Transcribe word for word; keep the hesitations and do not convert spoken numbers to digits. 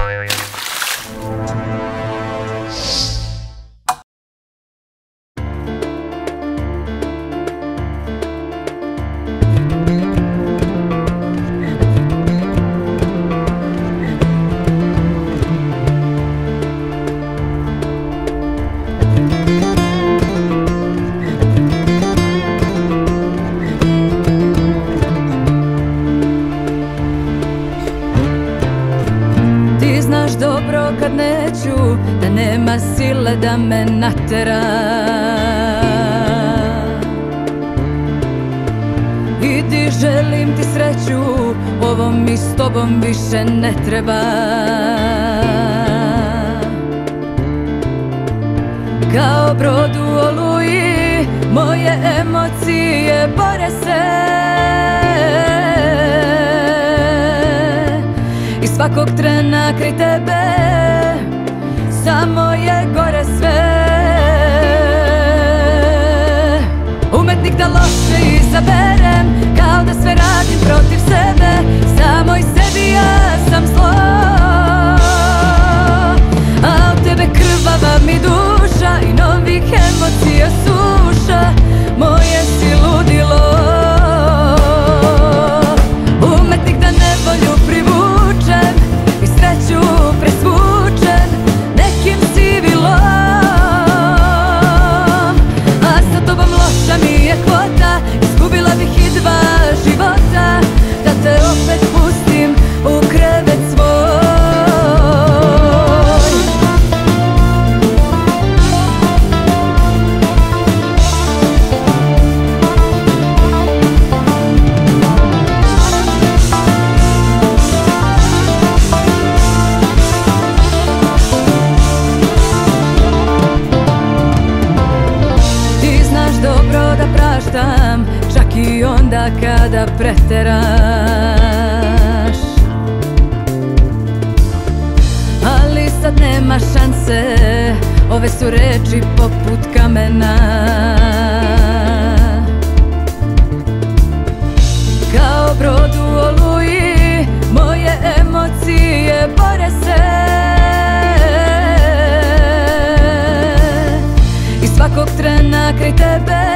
Dobro kad neću, da nema sile da me natera. Idi, želim ti sreću, ovo mi s tobom više ne treba. Kao brod u oluji, moje emocije bore se. I svakog trena kraj tebe samo je gore sve. Umetnik da loše izaberem, kao da sve radim protiv sebe. Samoj sebi ja sam zlo, a od tebe krvava mi duša i novih emocija suša. Moje si ludilo. Umetnik da nevolju privučem i sreću presvučen nekim sivilom. A sa tobom loša mi je kvota, izgubila bih i dva života da te opet pustim u krevet svoj. Čak i onda kada preteraš, ali sad nema šanse, ove su reči poput kamena. Kao brod u oluji, moje emocije bore se. I svakog trena kraj tebe